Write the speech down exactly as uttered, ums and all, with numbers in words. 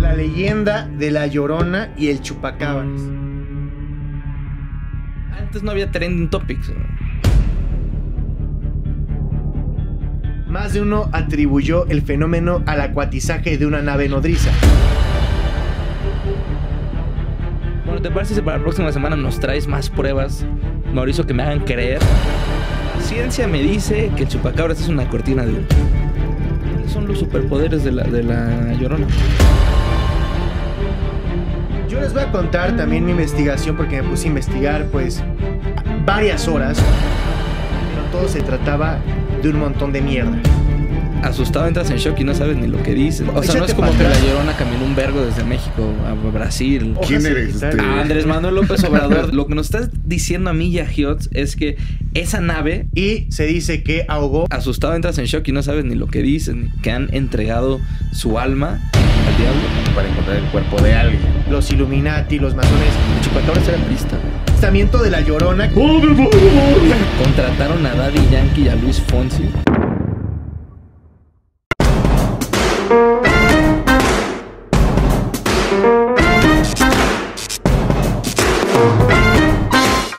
La leyenda de La Llorona y el Chupacabras. Antes no había trending topics. Más de uno atribuyó el fenómeno al acuatizaje de una nave nodriza. Bueno, ¿te parece si para la próxima semana nos traes más pruebas, Mauricio, que me hagan creer? La ciencia me dice que el Chupacabras es una cortina de humo. ¿Cuáles son los superpoderes de la, de la Llorona? Yo les voy a contar también mi investigación, porque me puse a investigar pues varias horas, pero todo se trataba de un montón de mierda. Asustado entras en shock y no sabes ni lo que dices. O sea, no es como que la Llorona caminó un vergo desde México a Brasil. ¿Quién eres usted? Ah, Andrés Manuel López Obrador. Lo que nos estás diciendo a mí y a Hiots es que esa nave... Y se dice que ahogó... Asustado entras en shock y no sabes ni lo que dicen. Que han entregado su alma al diablo para encontrar el cuerpo de alguien. Los Illuminati, los masones. El Chupacabras era priista. Avistamiento de La Llorona. Contrataron a Daddy Yankee y a Luis Fonsi.